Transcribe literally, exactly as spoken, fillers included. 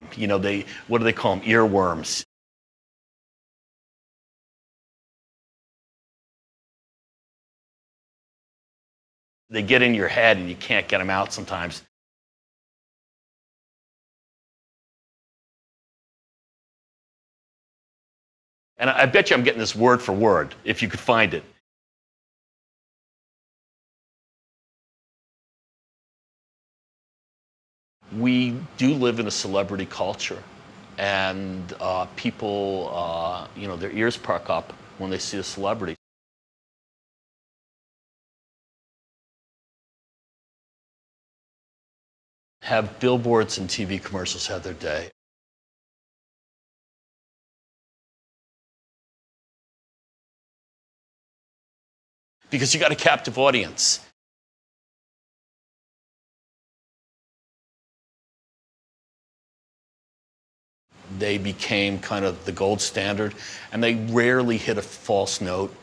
You know, they, what do they call them? Earworms. They get in your head and you can't get them out sometimes. And I bet you I'm getting this word for word, if you could find it. We do live in a celebrity culture, and uh, people, uh, you know, their ears perk up when they see a celebrity. Have billboards and T V commercials had their day? Because you got a captive audience. They became kind of the gold standard, and they rarely hit a false note.